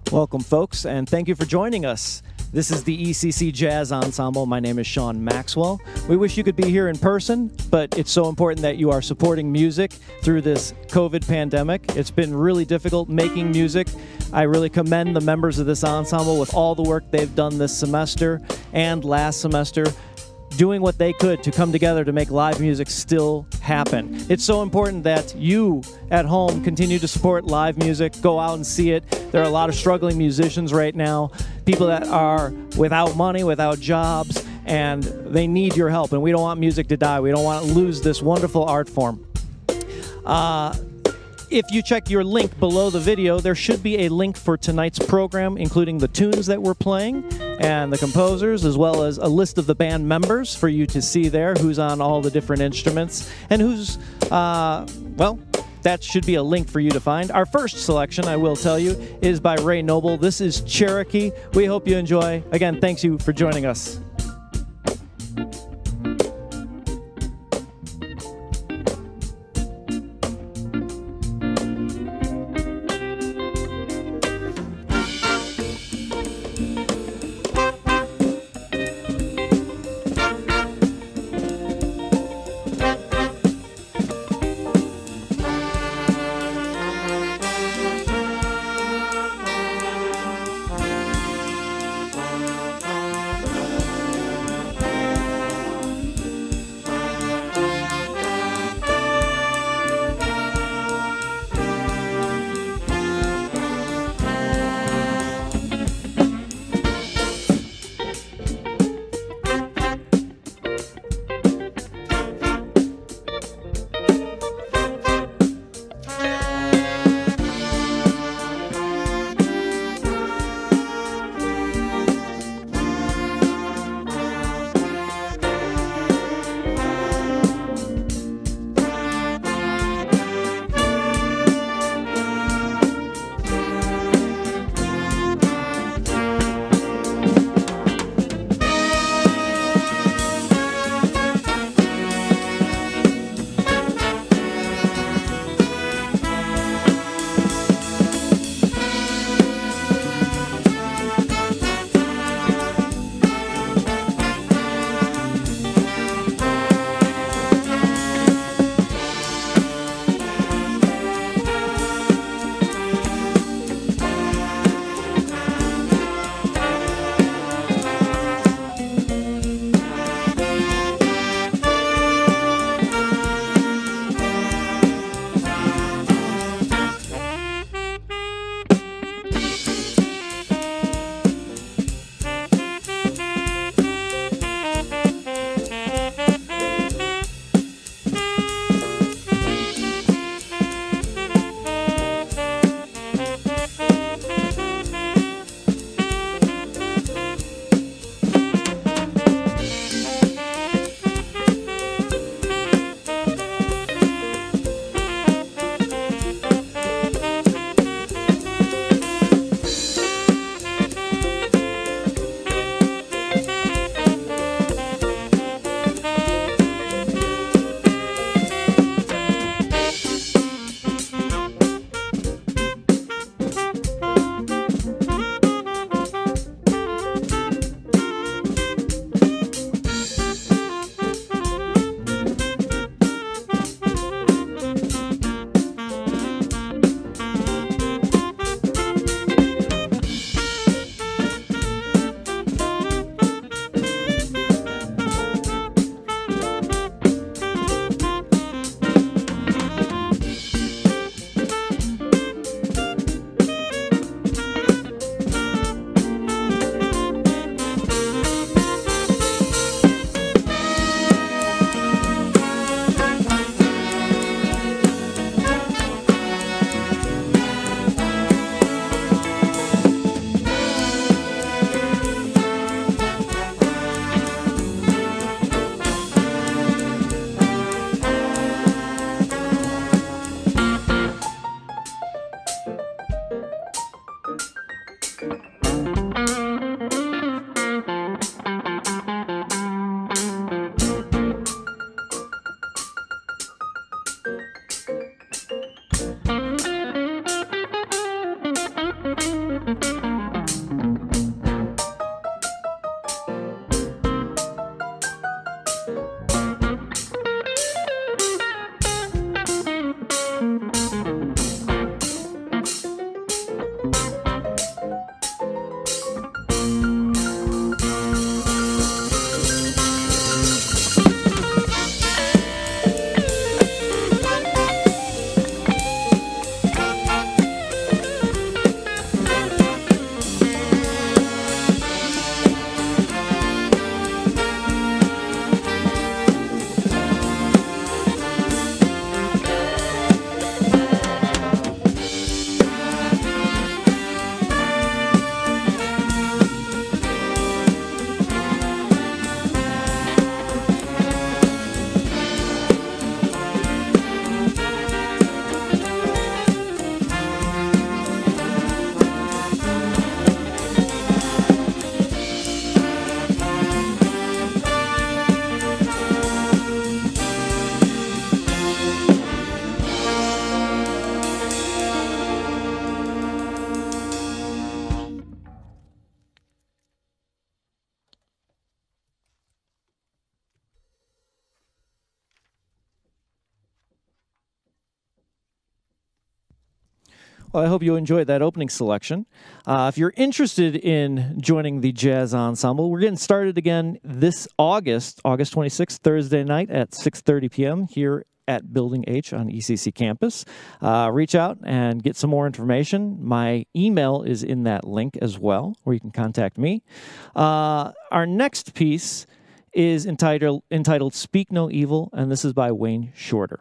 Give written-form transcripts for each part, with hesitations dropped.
Welcome, folks, and thank you for joining us. This is the ECC Jazz Ensemble. My name is Sean Maxwell. We wish you could be here in person, but it's so important that you are supporting music through this COVID pandemic. It's been really difficult making music. I really commend the members of this ensemble with all the work they've done this semester and last semester, doing what they could to come together to make live music still happen. It's so important that you at home continue to support live music, go out and see it. There are a lot of struggling musicians right now, people that are without money, without jobs, and they need your help, and we don't want music to die. We don't want to lose this wonderful art form. If you check your link below the video, there should be a link for tonight's program, including the tunes that we're playing and the composers, as well as a list of the band members for you to see there, who's on all the different instruments, and who's, well, that should be a link for you to find. Our first selection, I will tell you, is by Ray Noble. This is Cherokee. We hope you enjoy. Again, thanks you for joining us. Well, I hope you enjoyed that opening selection. If you're interested in joining the Jazz Ensemble, we're getting started again this August 26th, Thursday night at 6:30 p.m. here at Building H on ECC campus. Reach out and get some more information. My email is in that link as well, where you can contact me. Our next piece is entitled Speak No Evil, and this is by Wayne Shorter.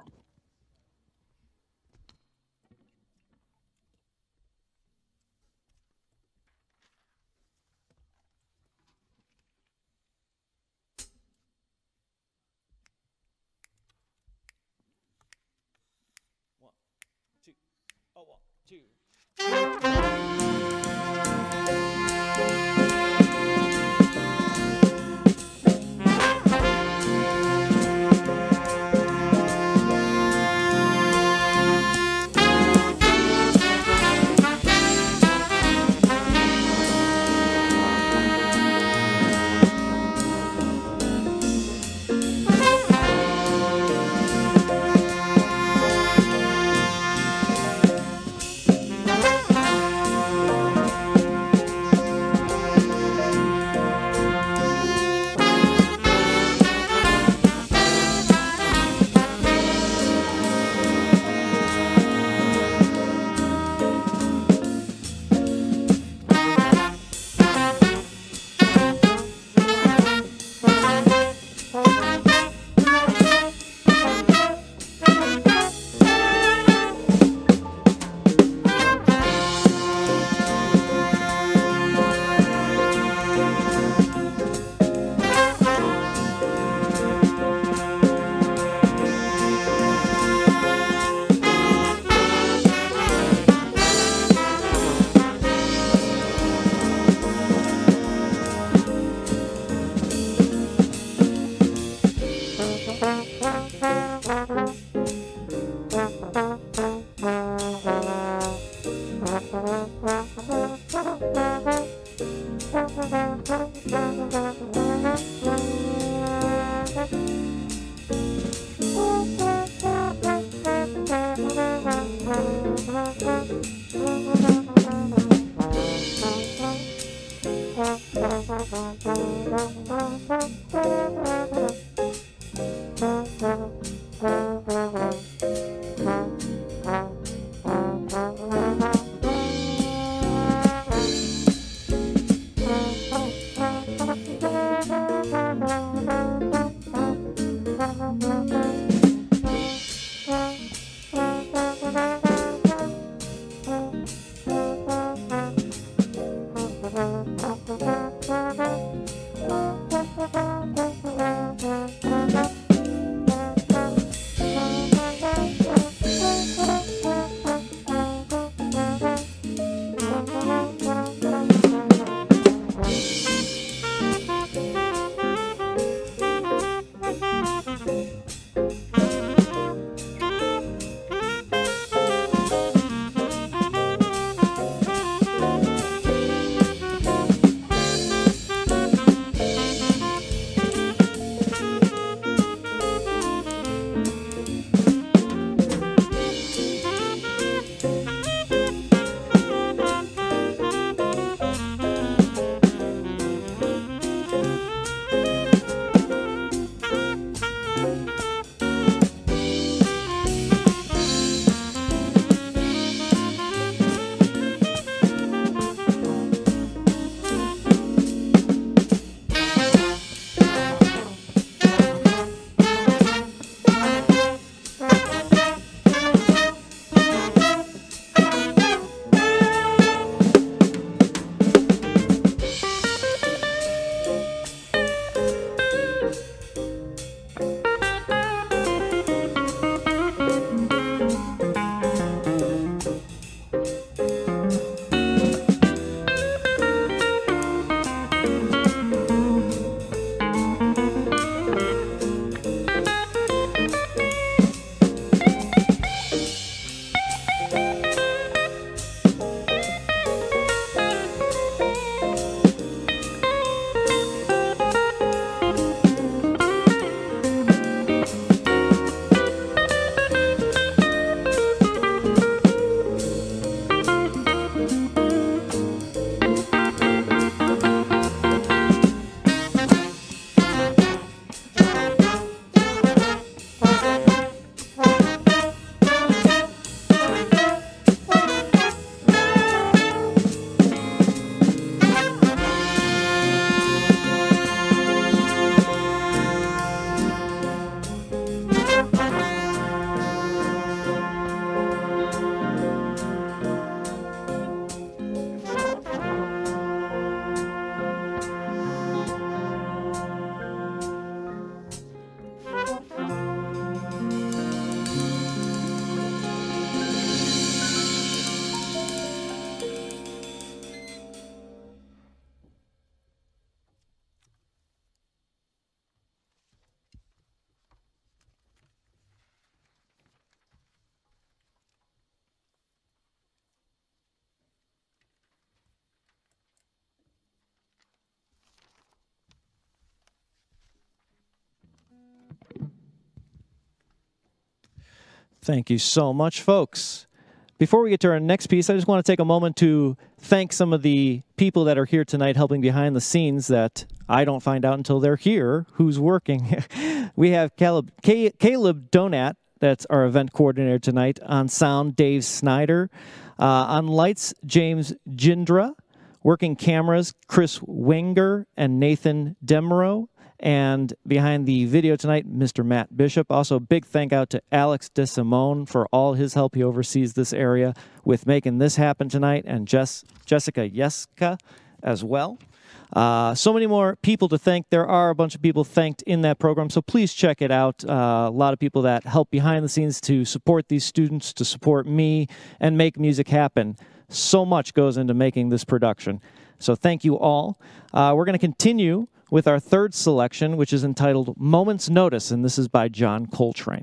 Thank you so much, folks. Before we get to our next piece, I just want to take a moment to thank some of the people that are here tonight helping behind the scenes that I don't find out until they're here who's working. We have Caleb Donat, that's our event coordinator tonight. On sound, Dave Snyder. On lights, James Jindra. Working cameras, Chris Wenger and Nathan Demereau. And behind the video tonight, Mr. Matt Bishop. Also, big thank out to Alex DeSimone for all his help. He oversees this area with making this happen tonight, and Jessica Yeska as well. So many more people to thank. There are a bunch of people thanked in that program, so please check it out. A lot of people that help behind the scenes to support these students, to support me, and make music happen. So much goes into making this production. So thank you all. We're going to continue with our third selection, which is entitled Moment's Notice, and this is by John Coltrane.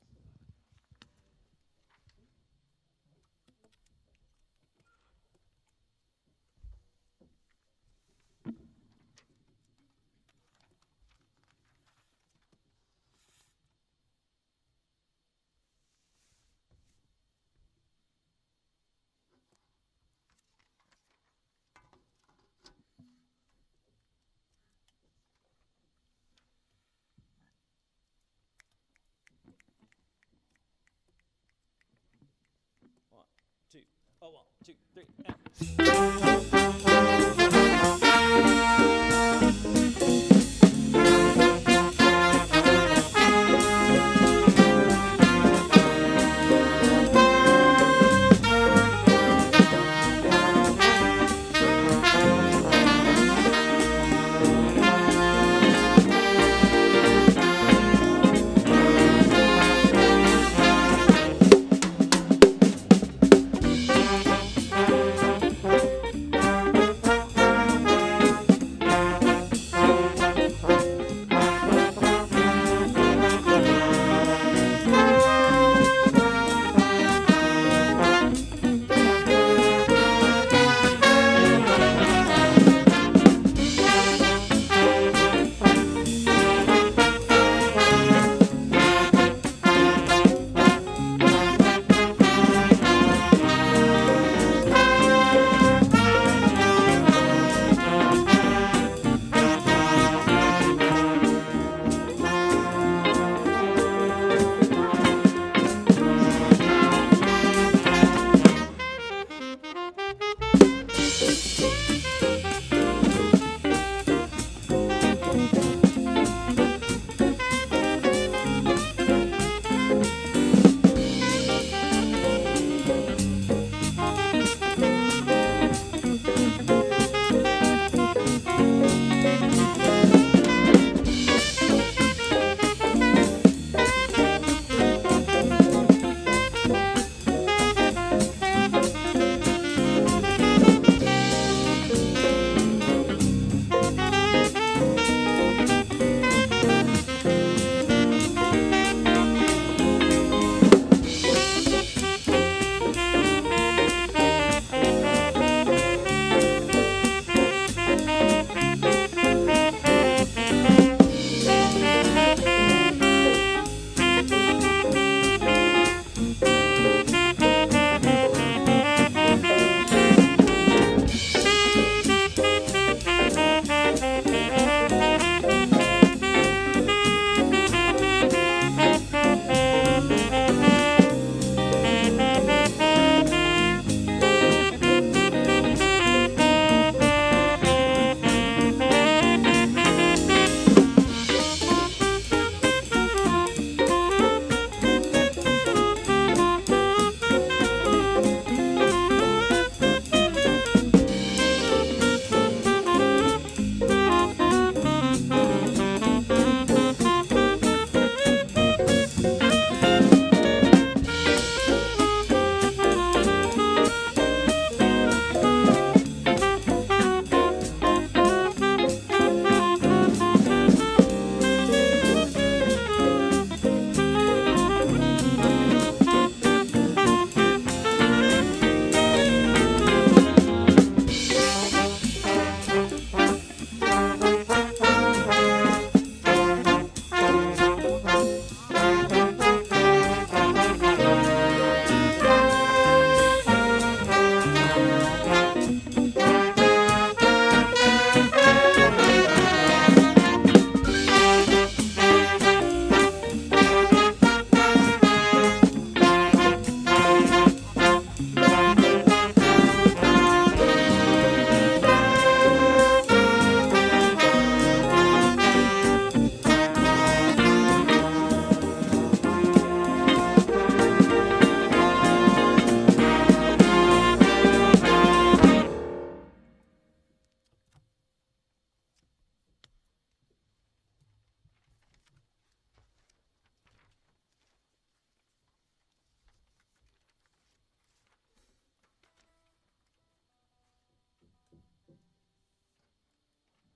One, two, three,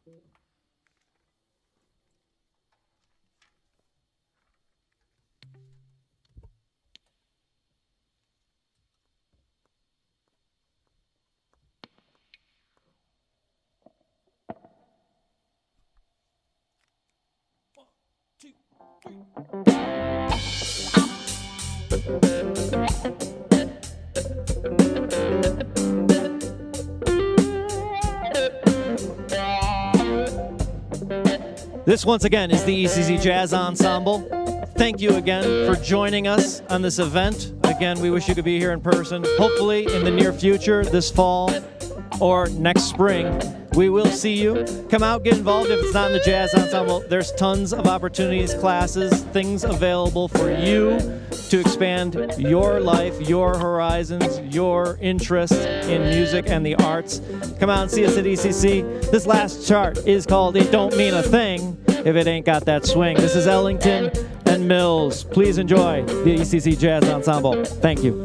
This, once again, is the ECC Jazz Ensemble. Thank you again for joining us on this event. Again, we wish you could be here in person. Hopefully, in the near future, this fall or next spring, we will see you. Come out, get involved. If it's not in the Jazz Ensemble, there's tons of opportunities, classes, things available for you to expand your life, your horizons, your interest in music and the arts. Come out and see us at ECC. This last chart is called It Don't Mean a Thing If It Ain't Got That Swing. This is Ellington and Mills. Please enjoy the ECC Jazz Ensemble. Thank you.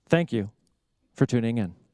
Thank you for tuning in.